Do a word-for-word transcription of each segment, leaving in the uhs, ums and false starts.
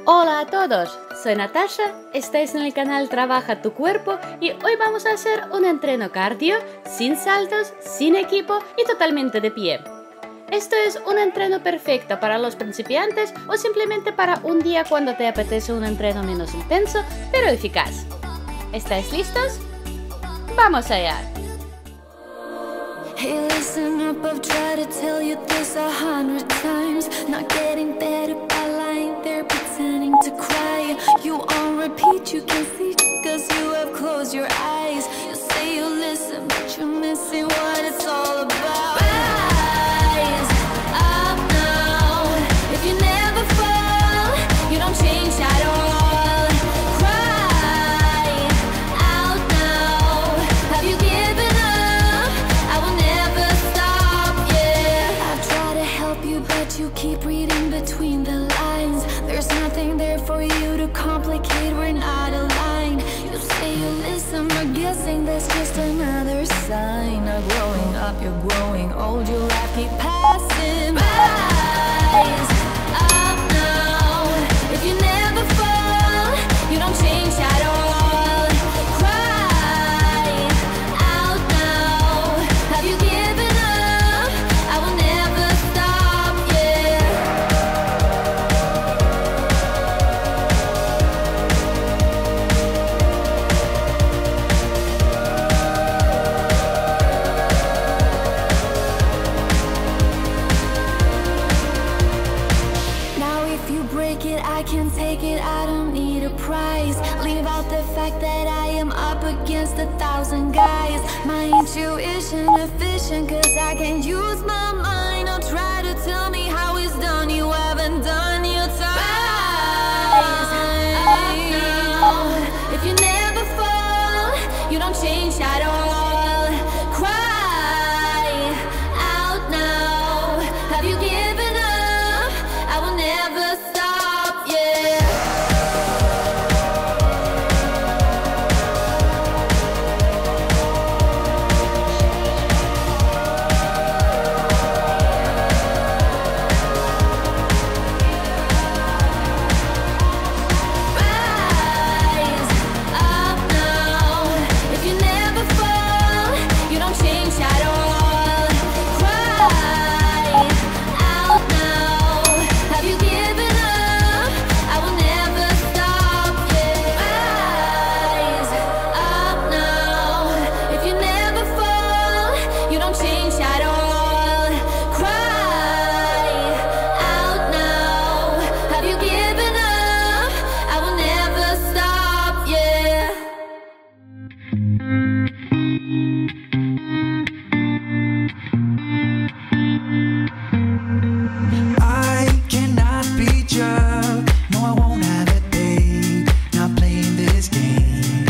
Hola a todos, soy Natasha, estáis en el canal Trabaja tu Cuerpo y hoy vamos a hacer un entreno cardio sin saltos, sin equipo y totalmente de pie. Esto es un entreno perfecto para los principiantes o simplemente para un día cuando te apetece un entreno menos intenso pero eficaz. ¿Estáis listos? ¡Vamos allá! Hey, listen up, I've tried to tell you this a hundred times. Not getting better by lying there pretending to cry. You on repeat, you can see cause you have closed your eyes. You say you listen, but you're missing what it's all about. Rise up now. If you never fall, you don't change at all. Cry out now. Have you given up? I will never stop, yeah. I try to help you, but you keep reading between the lines. There's nothing there for you to complicate, we're not aligned. You say you listen, but guessing that's just another sign of growing up, you're growing old, your life keep passing by. Rise up now. If you never fall, you don't change at all. Cry out now. Have you given up? I will never stop, yeah. Now if you break it, I can take it, I don't need a prize. Leave out the fact that I am up against a thousand guys. My intuition efficient, cause I can use my mind. Don't try to tell me how it's done, you haven't done your time. Rise up now. If you never fall, you don't change at all. Cry out now. Have you given up? I will never stop, yeah. Rise up now. If you never fall, you don't change at all. Cry out now. Have you given up? I will never stop, yeah. Rise up now. If you never fall, you don't change at all. Cry out now. Have you given up? I will never stop, yeah. I cannot beat you. No, I won't have it, babe. Not playing this game.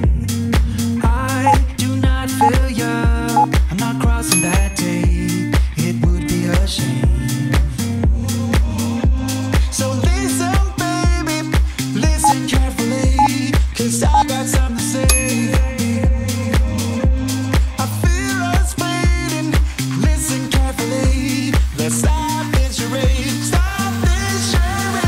I do not feel you. I'm not crossing that tape. It would be a shame. So listen, baby. Listen carefully. Cause I got something to say. I feel us fading. Listen carefully. Let's stop this charade. Stop this charade.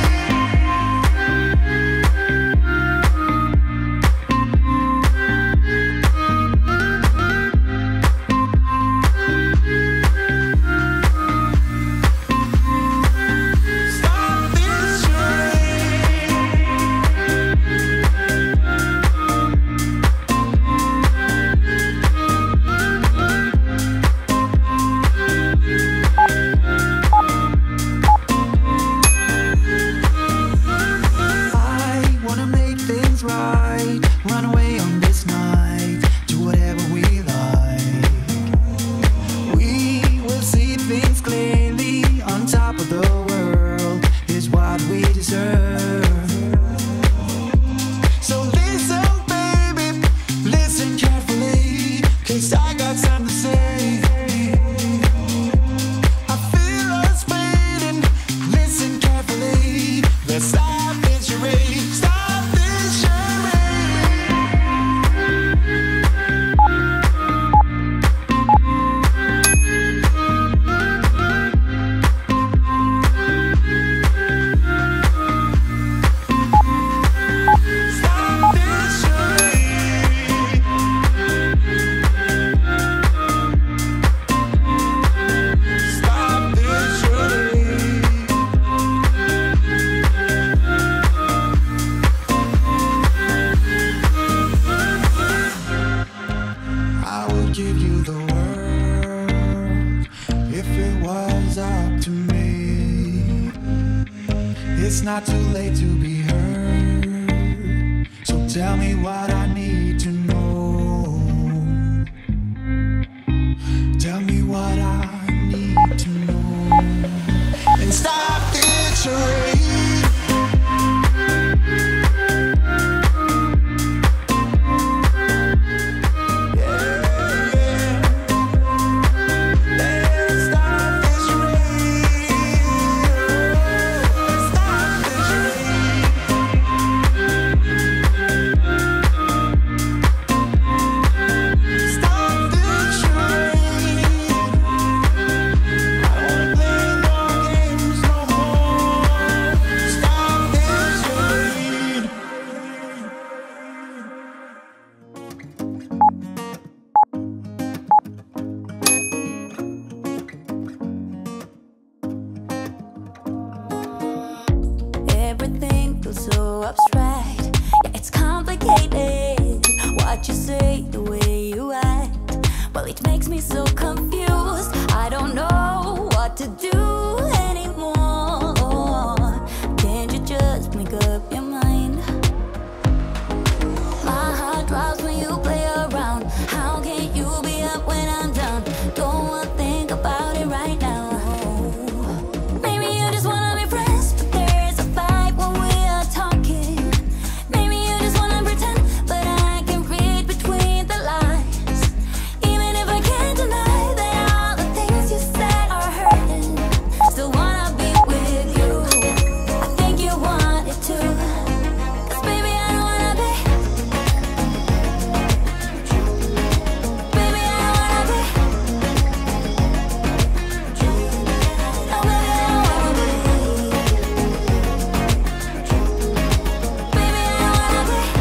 Stop this I wanna make things right. Run away on this night. Do whatever we like. We will see things clearly. On top of the world is what we deserve. So listen, baby. Listen carefully. Cause I got something to say. I feel us fading. Listen carefully. Let's stop this charade. Stop this charade. it's not too late to be heard. So tell me what I need to know. Tell me what I need to know. And stop this charade. Everything feels so abstract. Yeah, it's complicated. What you say, the way you act, well, it makes me so confused. I don't know what to do anymore. Can't you just make up your mind? My heart drops when you play around. How can you be up when I'm down? Don't wanna think about it right now. Maybe you just wanna be friends, but there's a fight when we are talking. Maybe you just wanna pretend, but I can read between the lines. Even if I can't deny that all the things you said are hurting, still wanna be with you. I think you want it too. 'Cause baby, I don't wanna be. Baby, I don't wanna be. No, baby, I don't wanna be. Baby, I don't wanna be.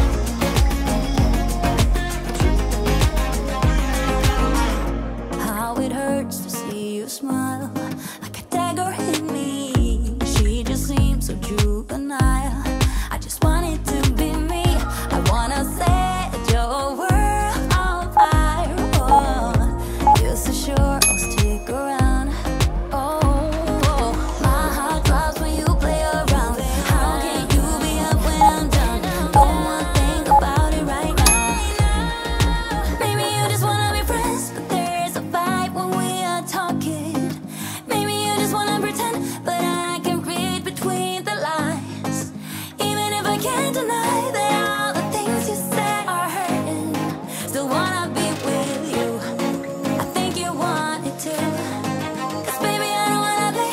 How it hurts to see you smile, like a dagger in me. She just seems so juvenile. I just want it to be me. I wanna set your world on fire. Oh, you're so sure I'll stick around. Oh, my heart drops when you play around. How can you be up when I'm down? Don't wanna think about it right now. Maybe you just wanna be friends, but there's a fight when we are talking. Maybe you just wanna pretend, but I can read between the lines. Even if I can't deny that all the things you said are hurting, still wanna be with you. I think you want it too. 'Cause baby, I don't wanna be.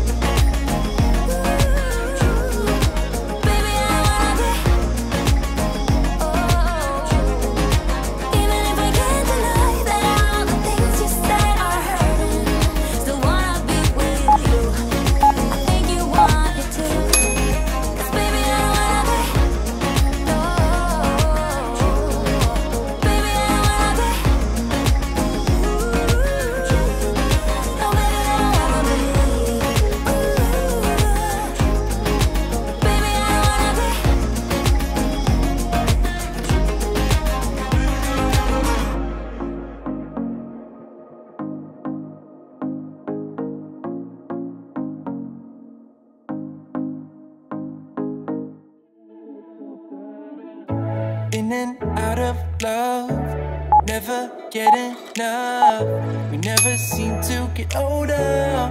Baby, I don't wanna be. Oh, even if I can't deny that all the things you said are hurting, still wanna be with you. I think you want it too. 'Cause baby, I don't wanna be. No, baby, I don't wanna be. No, baby, I don't wanna be. Baby, I don't wanna be. In and out of love, never get enough. We never seem to get older.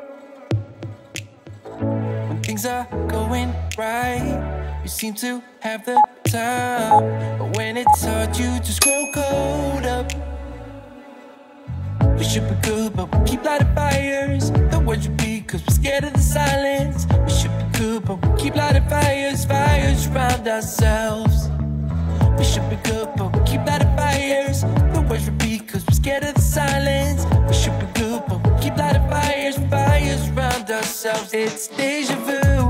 When things are going right, you seem to have the time. But when it's hard, you just grow cold up. We should be good, but we keep lighting fires. The words repeat, cause we're scared of the silence. We should be good, but we keep lighting fires, fires around ourselves. We should be good, but we keep lighting fires. The words repeat, cause we're scared of the silence. We should be good, but we keep lighting fires, fires around ourselves. It's deja vu.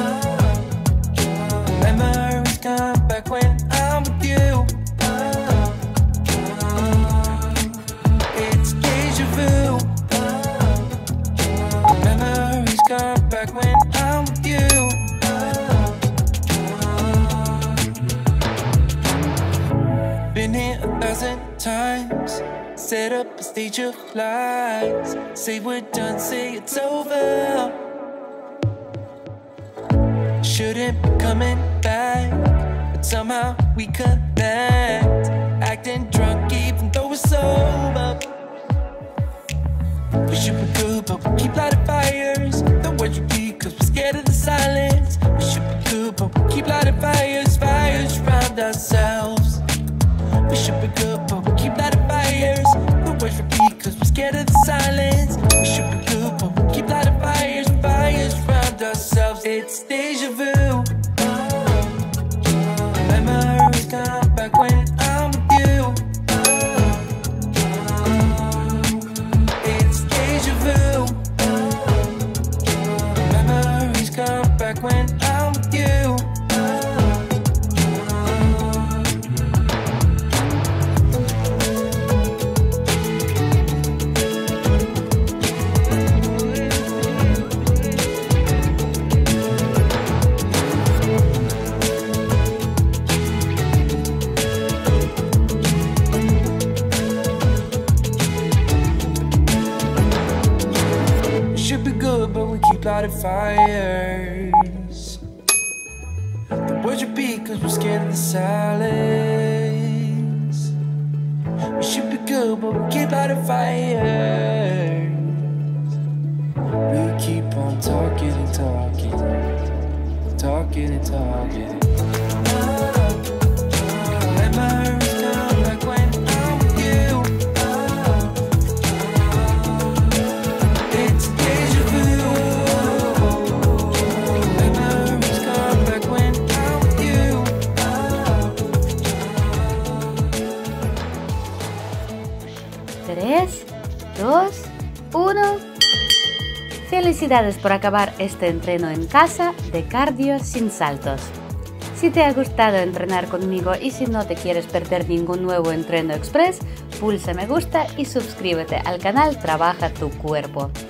Memories come back when I'm with you. It's deja vu. Memories come back when I'm with you. Been here a thousand times. Set up a stage of lies. Say we're done, say it's over. shouldn't be coming back, but somehow we connect. Acting drunk even though we're sober. We should be good, but we keep lighting fires. The words repeat cause we're scared of the silence. We should be good, but we keep lighting fires, fires around ourselves. We should be good, but we keep lighting fires. The words repeat cause we're scared of the silence. We should be good, but we keep lighting fires, fires around ourselves. It's deja vu. Memories come back when I'm with you. It's deja vu. Memories come back when I'm with you. Lighted fires. The words repeat cause we're scared of the silence. We should be good, but we keep lighting fires. We keep on talking and talking, talking and talking. Memories come back when I'm with you. It's deja vu. tres, dos, uno. Felicidades por acabar este entreno en casa de cardio sin saltos. Si te ha gustado entrenar conmigo y si no te quieres perder ningún nuevo entreno express, pulsa me gusta y suscríbete al canal Trabaja tu Cuerpo.